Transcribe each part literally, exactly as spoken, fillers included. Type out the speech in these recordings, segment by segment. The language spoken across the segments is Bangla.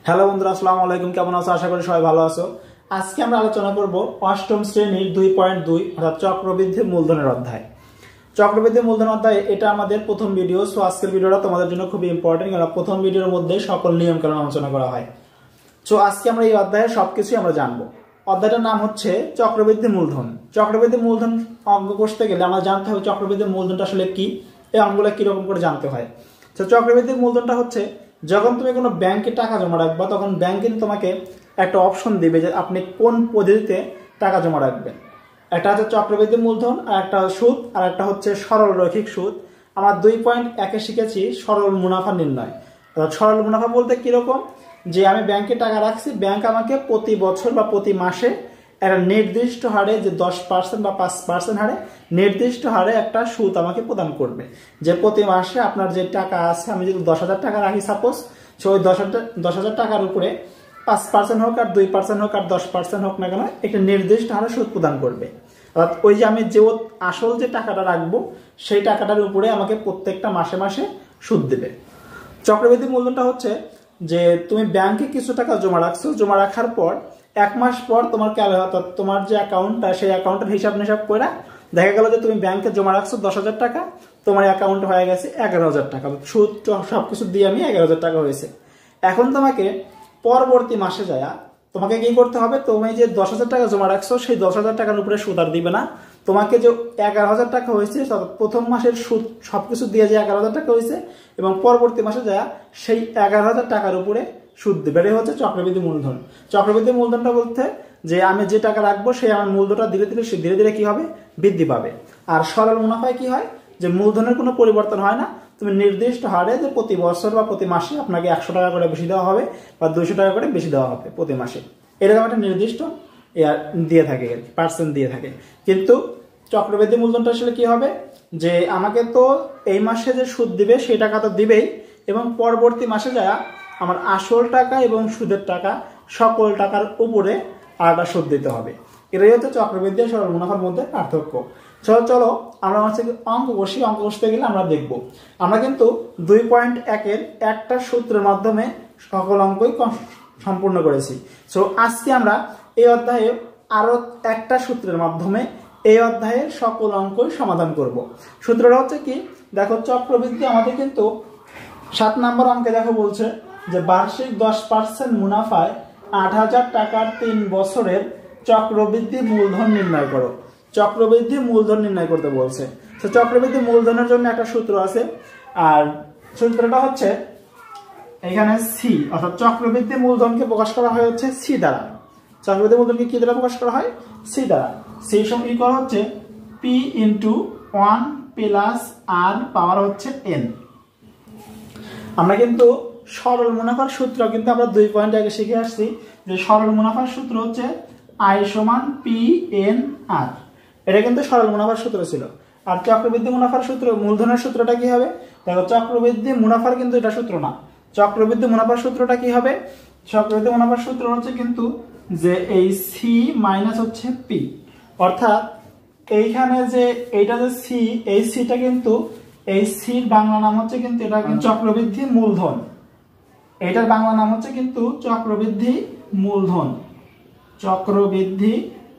হ্যালো বন্ধুরা, আসসালামু আলাইকুম। কেমন আছো? আশা করি সবাই ভালো আছো। আজকে আমরা আলোচনা করব অষ্টম শ্রেণীর দুই পয়েন্ট দুই অর্থাৎ চক্রবৃদ্ধি মূলধনের অধ্যায়। চক্রবৃদ্ধি মূলধন অধ্যায় এটা আমাদের প্রথম ভিডিও। সো আজকের ভিডিওটা তোমাদের জন্য খুবই ইম্পর্টেন্ট, কারণ প্রথম ভিডিওর মধ্যে সকল নিয়ম কানুন আলোচনা করা হয়। সো আজকে আমরা এই অধ্যায়ের সবকিছুই আমরা জানবো। অধ্যায়টার নাম হচ্ছে চক্রবৃদ্ধি মূলধন। চক্রবৃদ্ধি মূলধন অঙ্ক করতে গেলে আমরা জানতে হবে চক্রবৃদ্ধি মূলধনটা আসলে কি, এই অঙ্কগুলো কিরকম করে জানতে হয়। তো চক্রবৃদ্ধি মূলধনটা হচ্ছে যখন তুমি কোনো ব্যাংকে টাকা জমা রাখবা তখন ব্যাংক কিন্তু তোমাকে একটা অপশন দিবে যে আপনি কোন পদ্ধতিতে টাকা জমা রাখবেন। একটা হচ্ছে চক্রবৃদ্ধি মূলধন, আর একটা সুদ, আর একটা হচ্ছে সরল রৈখিক সুদ। আমরা দুই পয়েন্ট একে শিখেছি সরল মুনাফা নির্ণয়। সরল মুনাফা বলতে কিরকম, যে আমি ব্যাংকে টাকা রাখছি, ব্যাংক আমাকে প্রতি বছর বা প্রতি মাসে একটা নির্দিষ্ট হারে, যে দশ পার্সেন্ট বা পাঁচ পার্সেন্ট হারে নির্দিষ্ট হারে একটা সুদ আমাকে প্রদান করবে। যে প্রতি মাসে আপনার যে টাকা আছে, আমি যদি দশ হাজার টাকা রাখি সাপোজ, সে ওই দশ হাজার দশ হাজার টাকার উপরে পাঁচ পার্সেন্ট হোক আর দুই পার্সেন্ট হোক আর দশ পার্সেন্ট হোক না কেন, একটা নির্দিষ্ট হারে সুদ প্রদান করবে। অর্থাৎ ওই যে আমি যে আসল যে টাকাটা রাখবো সেই টাকাটার উপরে আমাকে প্রত্যেকটা মাসে মাসে সুদ দেবে। চক্রবৃদ্ধি মূলধনটা হচ্ছে যে তুমি ব্যাংকে কিছু টাকা জমা রাখছো, জমা রাখার পর এক মাস পর তোমার তোমার যে অ্যাকাউন্টটা, সেই অ্যাকাউন্টের হিসাব নিসাব করে দেখা গেল যে তুমি ব্যাংকে জমা রাখছো দশ হাজার টাকা, তোমার অ্যাকাউন্ট হয়ে গেছে এগারো হাজার টাকা, সুদ সবকিছু দিয়ে আমি এগারো হাজার টাকা হয়েছে। এখন তোমাকে পরবর্তী মাসে যায় তোমাকে কি করতে হবে, তুমি যে দশ হাজার টাকা জমা রাখছো সেই দশ হাজার টাকার উপরে সুদ আর দিবে না। তোমাকে যে এগারো হাজার টাকা হয়েছে প্রথম মাসের সুদ সবকিছু দিয়ে যে এগারো হাজার টাকা হয়েছে, এবং পরবর্তী মাসে যায় সেই এগারো হাজার টাকার উপরে সুদ দেবে। এটা হচ্ছে চক্রবৃদ্ধি মূলধন। চক্রবৃদ্ধি মূলধনটা বলতে যে আমি যে টাকা রাখবো সেই আমার মূলধনটা ধীরে ধীরে ধীরে ধীরে কি হবে, বৃদ্ধি পাবে। আর সরল মুনাফায় কি হয়, যে মূলধনের কোনো পরিবর্তন হয় না, তুমি নির্দিষ্ট হারে যে প্রতি বছর বা প্রতি মাসে আপনাকে একশো টাকা করে বেশি দেওয়া হবে বা দুইশো টাকা করে বেশি দেওয়া হবে প্রতি মাসে, এরকম একটা নির্দিষ্ট দিয়ে থাকে, পার্সেন্ট দিয়ে থাকে। কিন্তু চক্রবৃদ্ধি মূলধনটা আসলে কি হবে, যে আমাকে তো এই মাসে যে সুদ দিবে সেই টাকা তো দিবেই, এবং পরবর্তী মাসে যায় আমার আসল টাকা এবং সুদের টাকা সকল টাকার উপরে আলাদা সুদ দিতে হবে। এটাই হচ্ছে চক্রবৃদ্ধি আর সরল মুনাফার মধ্যে পার্থক্য। চলো চলো আমরা হচ্ছে অঙ্ক কষি। অঙ্ক কষতে গেলে আমরা দেখব, আমরা কিন্তু দুই পয়েন্ট একের একটা সূত্রের মাধ্যমে সকল অঙ্কই সম্পূর্ণ করেছি। সো আজকে আমরা এই অধ্যায়ে আরো একটা সূত্রের মাধ্যমে এই অধ্যায়ের সকল অঙ্কই সমাধান করব। সূত্রটা হচ্ছে কি, দেখো চক্রবৃদ্ধি আমাদের কিন্তু সাত নম্বর অঙ্কে দেখো বলছে যে বার্ষিক দশ পার্সেন্ট মুনাফায় আট হাজার টাকার তিন বছরের চক্রবৃদ্ধি মূলধন নির্ণয় করো। চক্রবৃদ্ধি মূলধন নির্ণয় করতে বলছে। তো চক্রবৃদ্ধি মূলধনের জন্য একটা সূত্র আছে, আর সূত্রটা হচ্ছে এখানে সি, অর্থাৎ চক্রবৃদ্ধি মূলধনকে প্রকাশ করা হয় হচ্ছে সি দ্বারা। চক্রবৃদ্ধি মূলধনকে কি দ্বারা প্রকাশ করা হয়, সি দ্বারা। সেই সময় ইকুয়াল হচ্ছে P into one plus R power হচ্ছে এন। আমরা কিন্তু সরল মুনাফার সূত্র কিন্তু আমরা দুই পয়েন্ট আগে শিখে আসছি, যে সরল মুনাফার সূত্র হচ্ছে আই সমান পি এন আর। এটা কিন্তু সরল মুনাফার সূত্র ছিল। আর চক্রবৃদ্ধি মুনাফার সূত্র, মূলধনের সূত্রটা কি হবে, দেখো চক্রবৃদ্ধি মুনাফার কিন্তু এটা সূত্র না। চক্রবৃদ্ধি মুনাফার সূত্রটা কি হবে, চক্রবৃদ্ধি মুনাফার সূত্র হচ্ছে কিন্তু যে এই সি মাইনাস হচ্ছে পি, অর্থাৎ এইখানে যে এইটা যে সি, এই সিটা কিন্তু এই সির বাংলা নাম হচ্ছে কিন্তু এটা কিন্তু চক্রবৃদ্ধি মূলধন। এটার বাংলা নাম হচ্ছে কিন্তু চক্রবৃদ্ধি মূলধন। চক্রবৃদ্ধি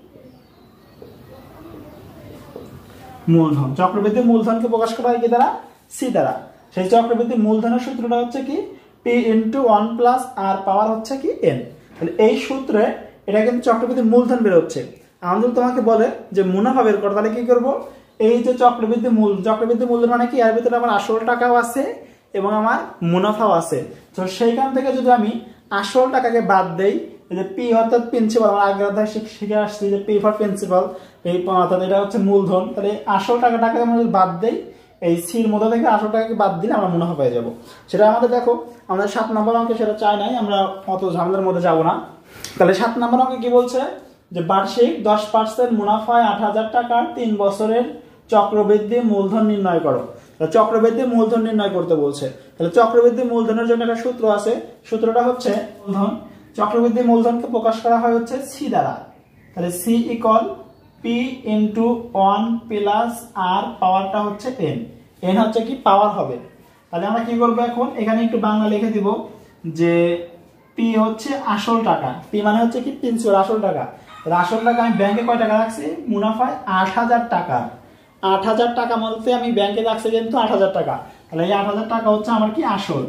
মূলধন চক্রবৃদ্ধি মূলধনকে প্রকাশ করা হয় কি দ্বারা, সি দ্বারা। সেই চক্রবৃদ্ধি মূলধনের সূত্রটা হচ্ছে কি P into one plus R power হচ্ছে কি এন। তাহলে এই সূত্রে এটা কিন্তু চক্রবৃদ্ধি মূলধন বের হচ্ছে। আমরা যদি তোমাকে বলে যে মুনাফা বের করো, তাহলে কি করবো, এই যে চক্রবৃদ্ধি মূল চক্রবৃদ্ধি মূলধন মানে কি, এর ভিতরে আমার আসল টাকাও আছে এবং আমার মুনাফাও আছে। তো সেইখান থেকে যদি আমি আসল টাকাকে বাদ দেই, যে পি অর্থাৎ প্রিন্সিপাল, আমরা আগের অধ্যায়ে শিখে আসছি যে পি ফর প্রিন্সিপাল, এই অর্থাৎ এটা হচ্ছে মূলধন, তাহলে আসল টাকাটাকে আমরা যদি বাদ দেই, এই সির মধ্যে থেকে আসল টাকাকে বাদ দিলে আমরা মুনাফা পেয়ে যাবো। সেটা আমাদের দেখো আমাদের সাত নম্বর অঙ্কে সেটা চাই নাই, আমরা অত ঝামেলার মধ্যে যাবো না। তাহলে সাত নম্বর অঙ্কে কি বলছে, যে বার্ষিক দশ পার্সেন্ট মুনাফায় আট হাজার টাকার তিন বছরের চক্রবৃদ্ধি মূলধন নির্ণয় করো। চক্রবৃদ্ধি মূলধন নির্ণয় করতে বলছে। তাহলে চক্রবৃদ্ধি মূলধনের জন্য একটা সূত্র আছে, সূত্রটা হচ্ছে মূলধন চক্রবৃদ্ধি মূলধনকে প্রকাশ করা হয় হচ্ছে সি দ্বারা। তাহলে C equal P into one plus R পাওয়ারটা হচ্ছে এন। এন হচ্ছে কি পাওয়ার হবে। তাহলে আমরা কি করবো এখন, এখানে একটু বাংলা লিখে দিব যে পি হচ্ছে আসল টাকা, পি মানে হচ্ছে কি প্রিন্সিপাল আসল টাকা। আসল টাকা আমি ব্যাংকে কয় টাকা রাখছি, মুনাফায় আট হাজার টাকা। আট হাজার টাকা বলতে আমি ব্যাংকে রাখছি কিন্তু আট হাজার টাকা, তাহলে এই আট হাজার টাকা হচ্ছে আমার কি আসল।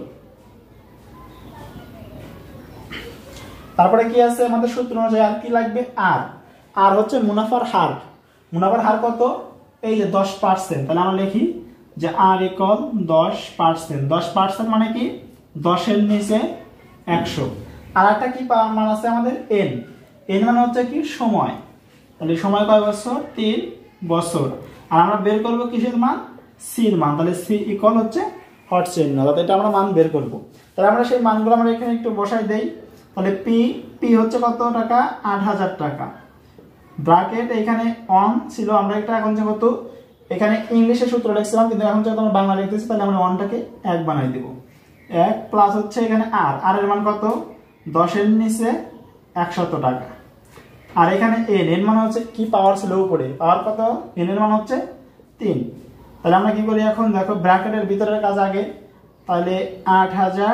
তারপরে কি আছে আমাদের সূত্র অনুযায়ী আর কি লাগবে, আর আর হচ্ছে মুনাফার হার। মুনাফার হার কত, এই যে দশ পার্সেন্ট। তাহলে আমরা লিখি যে আর ইকুয়াল দশ পার্সেন্ট। দশ পার্সেন্ট মানে কি দশের নিচে একশো। আর একটা কি মান আছে আমাদের এন, এন মানে হচ্ছে কি সময়। তাহলে সময় কয় বছর, তিন বছর। আর আমরা বের করবো কিসের মান, সির মান। তাহলে সি ইকুয়াল হচ্ছে হট চিহ্ন, তাহলে এটা আমরা মান বের করবো। তাহলে আমরা সেই মানগুলো আমরা এখানে একটু বসাই দেই। তাহলে পি পি হচ্ছে কত টাকা, আট হাজার টাকা। ব্র্যাকেট এখানে অন ছিল, আমরা একটা এখন যেহেতু এখানে ইংলিশে সূত্র লিখছিলাম কিন্তু এখন যেহেতু আমরা বাংলা লিখতেছি তাহলে আমরা অনটাকে এক বানাই দেব। এক প্লাস হচ্ছে এখানে আর, আর এর মান কত, দশের নিচে একশত টাকা। আর এখানে এন, এন মানে হচ্ছে কি পাওয়ার ছিল উপরে, পাওয়ার কত, এন এর মান হচ্ছে তিন। তাহলে আমরা কি করি এখন দেখো ব্র্যাকেটের ভিতরের কাজ আগে। তাহলে আট হাজার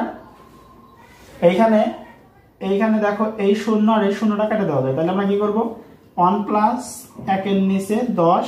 এইখানে এইখানে দেখো এই শূন্য আর এই শূন্যটা কেটে দেওয়া যায়। তাহলে আমরা কি করবো, ওয়ান প্লাস একের নিচে দশ,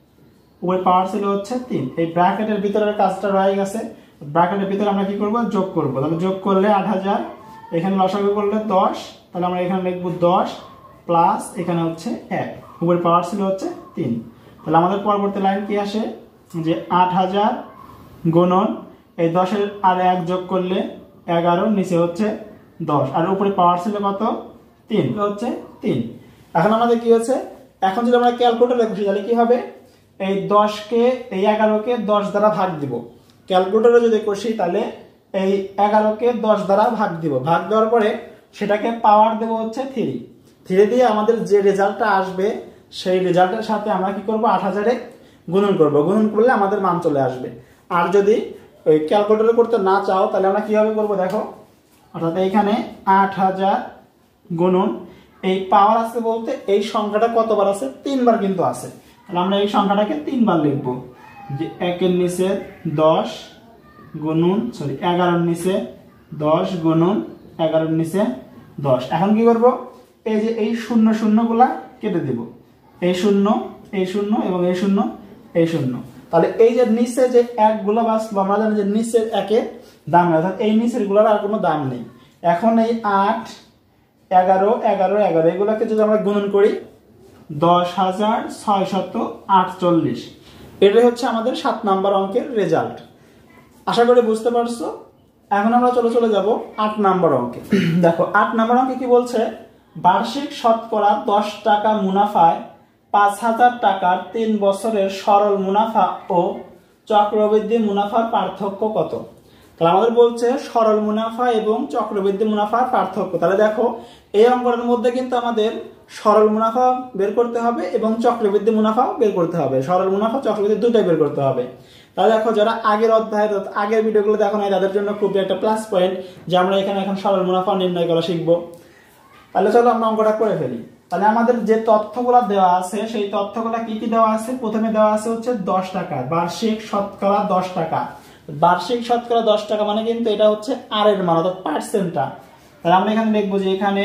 ওই পাওয়ার ছিল হচ্ছে তিন। এই ব্র্যাকেটের ভিতরের কাজটা রয়ে গেছে, ব্র্যাকেটের ভিতরে আমরা কি করব, যোগ করব। তাহলে যোগ করলে আট হাজার, এখানে লসাগু করলে দশ, তাহলে আমরা এখানে লিখবো দশ প্লাস এখানে হচ্ছে এক, উপরের পাওয়ার ছিল হচ্ছে তিন। তাহলে আমাদের পরবর্তী লাইন কি আসে, যে আট হাজার গুণন এই দশের আর এক যোগ করলে এগারো, নিচে হচ্ছে দশ, আর উপরে পাওয়ার ছিল কত, তিন, হচ্ছে তিন। এখন আমাদের কি হচ্ছে, এখন যদি আমরা ক্যালকুলেটরে বসি তাহলে কি হবে, এই দশকে এই এগারোকে দশ দ্বারা ভাগ দিব। ক্যালকুলেটরে যদি কষি তাহলে এই এগারোকে দশ দ্বারা ভাগ দিব, ভাগ দেওয়ার পরে সেটাকে পাওয়ার দেব হচ্ছে থ্রি। থ্রি দিয়ে আমাদের যে রেজাল্টটা আসবে সেই রেজাল্টের সাথে আমরা কি করব, আট হাজারে গুণন করব। গুণন করলে আমাদের মান চলে আসবে। আর যদি ওই ক্যালকুলেটরে করতে না চাও তাহলে আমরা কিভাবে করব দেখো, অর্থাৎ এইখানে আট হাজার গুণন এই পাওয়ার আছে বলতে এই সংখ্যাটা কতবার আছে, তিনবার কিন্তু আছে। তাহলে আমরা এই সংখ্যাটাকে তিনবার লিখবো, যে একের নিচে দশ গুণন সরি এগারোর নিচে দশ গুণন এগারোর নিচে দশ। এখন কি করব, এই যে এই শূন্য শূন্য গুলা কেটে দেব, এই শূন্য এই শূন্য এবং এই শূন্য এই শূন্য। তাহলে এই যে নিচে যে এক গুলা বাঁচলো, আমরা জানি যে নিচের একে দাম নেই, অর্থাৎ এই নিচের গুলার আর কোনো দাম নেই। এখন এই আট এগারো এগারো এগারো এগুলোকে যদি আমরা গুণন করি, দশ হাজার ছয় শত আটচল্লিশ। এটাই হচ্ছে আমাদের সাত নাম্বার অঙ্কের রেজাল্ট। আশা করি বুঝতে পারছো। এখন আমরা চলে চলে যাব আট নাম্বার অঙ্কে। দেখো আট নাম্বার অঙ্কে কি বলছে, বার্ষিক শতকরা দশ টাকা মুনাফায় পাঁচ হাজার টাকার তিন বছরের সরল মুনাফা ও চক্রবৃদ্ধি মুনাফার পার্থক্য কত। তাহলে আমাদের বলছে সরল মুনাফা এবং চক্রবৃদ্ধি মুনাফার পার্থক্য। তাহলে দেখো এই অঙ্কটার মধ্যে কিন্তু আমাদের সরল মুনাফা বের করতে হবে এবং চক্রবৃদ্ধি মুনাফাও বের করতে হবে। সরল মুনাফা চক্রবৃদ্ধি দুটাই বের করতে হবে। তাহলে দেখো যারা আগের অধ্যায়ের আগের ভিডিওগুলো দেখো নাই তাদের জন্য খুবই একটা প্লাস পয়েন্ট যে আমরা এখানে এখন সরল মুনাফা নির্ণয় করা শিখবো। তাহলে চলো আমরা অঙ্কটা করে ফেলি। তাহলে আমাদের যে তথ্যগুলো দেওয়া আছে সেই তথ্যগুলো কি কি দেওয়া আছে, প্রথমে দেওয়া আছে হচ্ছে দশ টাকা, বার্ষিক শতকরা দশ টাকা। বার্ষিক শতকরা দশ টাকা মানে কিন্তু এটা হচ্ছে আর এর মান, অর্থাৎ পার্সেন্টটা। তাহলে আমরা এখানে লিখবো যে এখানে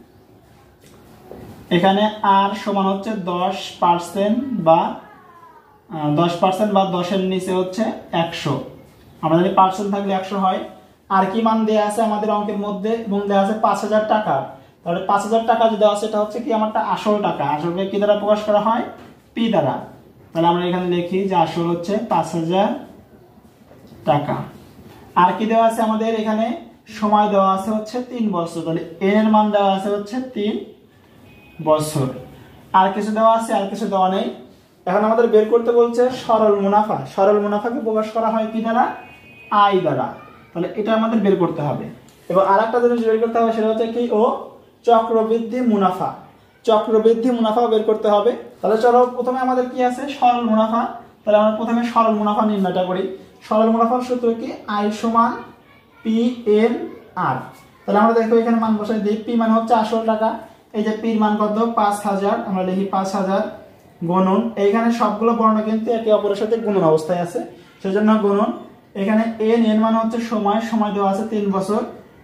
এখানে আর সমান হচ্ছে দশ পার্সেন্ট বা দশ পার্সেন্ট বা দশের নিচে হচ্ছে একশো। আমরা যদি পার্সেন্ট থাকলে একশো হয়। আর কি মান দেওয়া আছে আমাদের অঙ্কের মধ্যে, এবং দেওয়া আছে পাঁচ হাজার টাকা। তাহলে পাঁচ হাজার টাকা যে দেওয়া আছে এটা হচ্ছে কি আমারটা আসল টাকা। আসলকে কি দ্বারা প্রকাশ করা হয়, পি দ্বারা। তাহলে আমরা এখানে লিখি যে আসল হচ্ছে পাঁচ হাজার টাকা। আর কি দেওয়া আছে আমাদের এখানে, সময় দেওয়া আছে হচ্ছে তিন বছর। তাহলে এন এর মান দেওয়া আছে হচ্ছে তিন বছর। আর কিছু দেওয়া আছে, আর কিছু দেওয়া নেই। এখন আমাদের বের করতে বলছে সরল মুনাফা। সরল মুনাফাকে প্রকাশ করা হয় কি দ্বারা, আই দ্বারা। তাহলে এটা আমাদের বের করতে হবে। এবং আর একটা জিনিস বের করতে হবে সেটা হচ্ছে কি, ও চক্রবৃদ্ধি মুনাফা। চক্রবৃদ্ধি মুনাফা বের করতে হবে। তাহলে চলো প্রথমে আমাদের কি আছে, সরল মুনাফা। তাহলে আমরা প্রথমে সরল মুনাফা নির্ণয়টা করি। সরল মুনাফার সূত্র কি, আই সমান পি এন আর। তাহলে আমরা দেখো এখানে মান বসাই দিই। পি মানে হচ্ছে আসল টাকা, এই যে পির মান কত, পাঁচ হাজার। আমরা লিখি পাঁচ হাজার গুণন, এইখানে সবগুলো বর্ণ কিন্তু একে অপরের সাথে গুণন অবস্থায় আছে, সেজন্য গুণন। এখানে এন এন মানে হচ্ছে সময়, সময় দেওয়া আছে তিন বছর।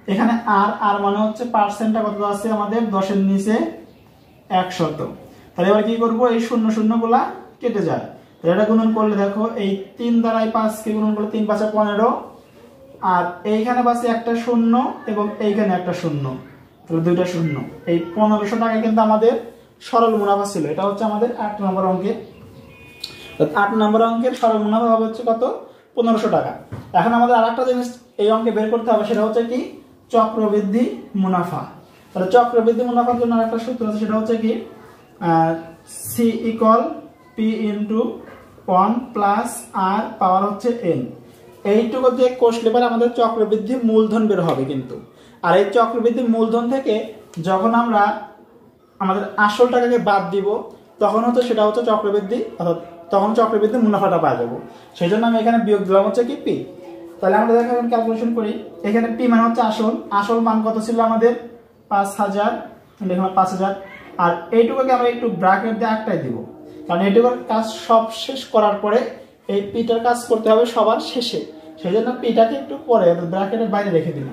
এখানে আর আর মানে হচ্ছে পার্সেন্টটা কত আছে আমাদের দশের নিচে একশত। তাহলে এবার কি করব, এই শূন্য শূন্য গুলা কেটে যায়, তাহলে এটা গুণন করলে দেখো এই তিন দ্বারাই পাঁচকে গুণন করলে তিন পাঁচে পনেরো, আর এইখানে পাশে একটা শূন্য এবং এইখানে একটা শূন্য, তাহলে দুইটা শূন্য, এই পনেরোশো টাকা কিন্তু আমাদের সরল মুনাফা ছিল। এটা হচ্ছে আমাদের আট নম্বর অঙ্কের আট নম্বর অঙ্কের সরল মুনাফা হবে হচ্ছে কত, পনেরোশো টাকা। এখন আমাদের আর একটা জিনিস এই অঙ্কে বের করতে হবে, সেটা হচ্ছে কি চক্রবৃদ্ধি মুনাফা। তাহলে চক্রবৃদ্ধি মুনাফার জন্য আরেকটা সূত্র আছে, সেটা হচ্ছে কি C equal P into one plus R power হচ্ছে এন। এইটুকু দিয়ে কষলে পরে আমাদের চক্রবৃদ্ধি মূলধন বের হবে কিন্তু। আর এই চক্রবৃদ্ধি মূলধন থেকে যখন আমরা আমাদের আসল টাকাকে বাদ দিব, তখন হচ্ছে সেটা হচ্ছে চক্রবৃদ্ধি, অর্থাৎ তখন চক্রবৃদ্ধি মুনাফাটা পাওয়া যাবো। সেই জন্য আমি এখানে বিয়োগ দিলাম হচ্ছে কি পি। তাহলে আমরা দেখো এখন ক্যালকুলেশন করি, এখানে পি মানে হচ্ছে আসল, আসল মান কত ছিল আমাদের পাঁচ হাজার, এখানে পাঁচ হাজার, আর এইটুকুকে আমরা একটু ব্র্যাকেট দিয়ে একটাই দিব, কারণ এইটুকুর কাজ সব শেষ করার পরে এই পিটার কাজ করতে হবে সবার শেষে, সেই জন্য পিটাকে একটু পরে ব্র্যাকেটের বাইরে রেখে দিলাম।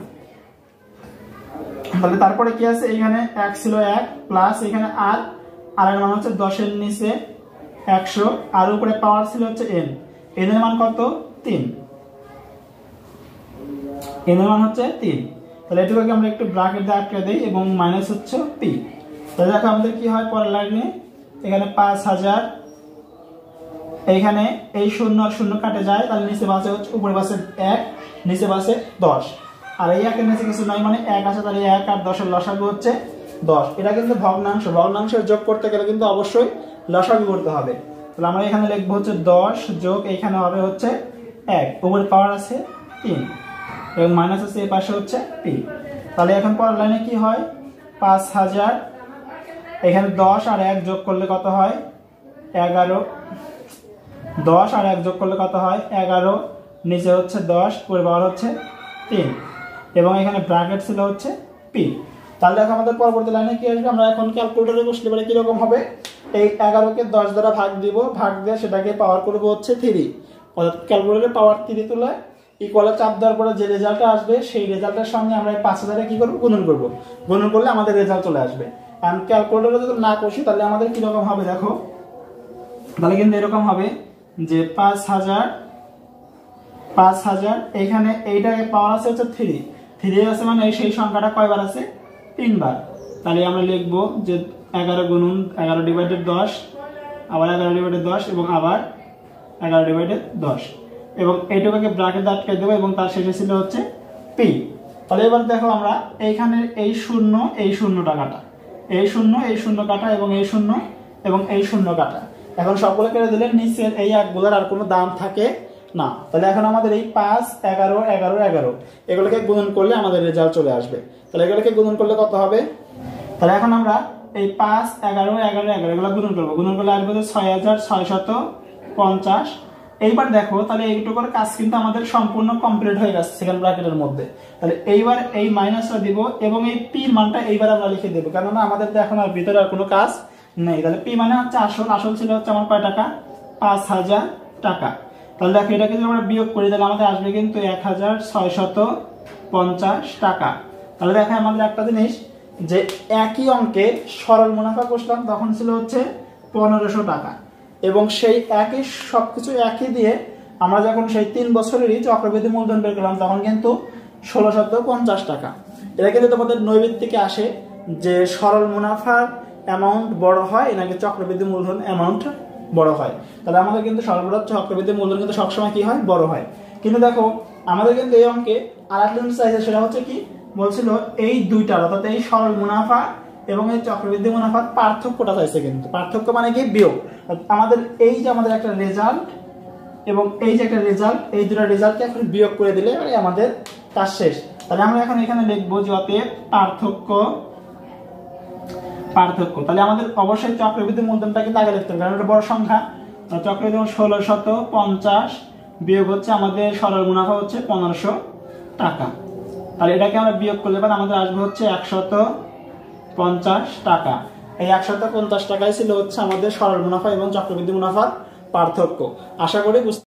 তাহলে তারপরে কি আছে, এখানে এক ছিল এক প্লাস এখানে আর আর এর মান হচ্ছে দশের নিচে একশো, আর উপরে পাওয়ার ছিল হচ্ছে এন, এন এর মান কত তিন, এন এর মান হচ্ছে তিন। তাহলে এটুকুকে আমরা একটু ব্র্যাকেট দিয়ে আটকে দিই এবং মাইনাস হচ্ছে পি। তাহলে দেখো আমাদের কি হয় পরের লাইনে, এখানে পাঁচ হাজার, এইখানে এই শূন্য আর শূন্য কাটে যায়, তাহলে নিচে বাসে হচ্ছে উপরে বাসে এক, নিচে বাসে দশ, আর এই একের নিচে কিছু নাই মানে এক আছে, তাহলে এক আর দশের লসাগু হচ্ছে দশ। এটা কিন্তু ভগ্নাংশ, ভগ্নাংশের যোগ করতে গেলে কিন্তু অবশ্যই লসাগু করতে হবে। তাহলে আমরা এখানে লিখবো হচ্ছে দশ যোগ এইখানে হবে হচ্ছে এক, উপরে পাওয়ার আছে তিন এবং মাইনাস আছে এই পাশে হচ্ছে পি। তাহলে এখন পরের লাইনে কি হয়, পাঁচ হাজার, এখানে দশ আর এক যোগ করলে কত হয় এগারো, দশ আর এক যোগ করলে কত হয় এগারো, নিচে হচ্ছে দশ, উপরে পাওয়ার হচ্ছে তিন এবং এখানে ব্র্যাকেট ছিল হচ্ছে পি। তাহলে দেখো আমাদের পরবর্তী লাইনে কি আসবে, আমরা এখন ক্যালকুলেটরে বসলে পরে কিরকম হবে, এই এগারোকে দশ দ্বারা ভাগ দিব, ভাগ দিয়ে সেটাকে পাওয়ার করবো হচ্ছে থ্রি, অর্থাৎ ক্যালকুলেটরে পাওয়ার থ্রি তুলে ইকুয়ালে চাপ দেওয়ার পরে যে রেজাল্টটা আসবে সেই রেজাল্টের সঙ্গে আমরা এই পাঁচ হাজারে কি করবো গুণন করবো, গুণন করলে আমাদের রেজাল্ট চলে আসবে। কারণ ক্যালকুলেটরে যদি না কষি তাহলে আমাদের কিরকম হবে দেখো, তাহলে কিন্তু এরকম হবে যে পাঁচ হাজার পাঁচ হাজার এখানে এইটাকে পাওয়ার আছে হচ্ছে থ্রি, থ্রি আছে মানে সেই সংখ্যাটা কয়বার আছে তিনবার। তাহলে আমরা লিখবো যে এগারো গুণন এগারো ডিভাইডেড দশ, আবার এগারো ডিভাইডেড দশ এবং আবার এগারো ডিভাইডেড দশ, এবং এইটুকুকে ব্র্যাকেট আটকে দেবো এবং তার শেষে ছিল হচ্ছে পি। তাহলে এবার দেখো আমরা এইখানে এই শূন্য এই শূন্য টাকাটা, এই শূন্য এই শূন্য কাটা এবং এই শূন্য এবং এই শূন্য কাটা, এখন সবগুলো কেটে দিলে নিচের এই একগুলোর আর কোনো দাম থাকে না। তাহলে এখন আমাদের এই পাঁচ এগারো এগারো এগারো এগুলোকে গুণন করলে আমাদের রেজাল্ট চলে আসবে। তাহলে এগুলোকে গুণন করলে কত হবে, তাহলে এখন আমরা এই পাঁচ এগারো এগারো এগারো এগুলো গুণন করবো, গুণন করলে আসবে ছয় হাজার ছয়শত পঞ্চাশ। এইবার দেখো তাহলে এইটুকুর কাজ কিন্তু আমাদের সম্পূর্ণ কমপ্লিট হয়ে গেছে সেকেন্ড ব্র্যাকেটের মধ্যে। তাহলে এইবার এই মাইনাসটা দিব এবং এই পি মানটা এইবার আমরা লিখে দেবো, কেননা আমাদের তো এখন আর ভিতরে আর কোনো কাজ নেই। তাহলে পি মানে হচ্ছে আসল, আসল ছিল হচ্ছে আমার কয় টাকা পাঁচ হাজার টাকা। তাহলে দেখো এটাকে যদি আমরা বিয়োগ করি তাহলে আমাদের আসবে কিন্তু এক হাজার ছয়শত পঞ্চাশ টাকা। তাহলে দেখো আমাদের একটা জিনিস যে একই অঙ্কে সরল মুনাফা কষলাম তখন ছিল হচ্ছে পনেরোশো টাকা, এবং সেই একই সবকিছু একই দিয়ে আমরা যখন সেই তিন বছরেরই চক্রবৃদ্ধি মূলধন বের করলাম তখন কিন্তু ষোলোশত পঞ্চাশ টাকা। এটা কিন্তু তোমাদের নৈবিত্তিকে আসে যে সরল মুনাফার অ্যামাউন্ট বড় হয় নাকি চক্রবৃদ্ধি মূলধন অ্যামাউন্ট বড় হয়। তাহলে আমাদের কিন্তু সর্বদা চক্রবৃদ্ধি মূলধন কিন্তু সবসময় কি হয় বড় হয়। কিন্তু দেখো আমাদের কিন্তু এই অঙ্কে আর একটা জিনিস চাইছে, সেটা হচ্ছে কি বলছিল এই দুইটার অর্থাৎ এই সরল মুনাফা এবং এই চক্রবৃদ্ধি মুনাফার পার্থক্যটা চাইছে, কিন্তু পার্থক্য মানে কি বিয়োগ। আমাদের এই যে আমাদের একটা রেজাল্ট এবং এই যে একটা রেজাল্ট, এই দুটো রেজাল্টকে এখন বিয়োগ করে দিলে আমাদের কাজ শেষ। তাহলে আমরা এখন এখানে লিখবো যে অতএব পার্থক্য পার্থক্য তাহলে আমাদের অবশ্যই চক্রবৃদ্ধি মূলধনটা কিন্তু আগে লিখতে হবে, কারণ এটা বড় সংখ্যা। চক্রবৃদ্ধি ষোলো শত পঞ্চাশ বিয়োগ হচ্ছে আমাদের সরল মুনাফা হচ্ছে পনেরোশো টাকা। তাহলে এটাকে আমরা বিয়োগ করলে পরে আমাদের আসবে হচ্ছে একশত পঞ্চাশ টাকা। এই একশত পঞ্চাশ টাকায় ছিল হচ্ছে আমাদের সরল মুনাফা এবং চক্রবৃদ্ধি মুনাফার পার্থক্য। আশা করি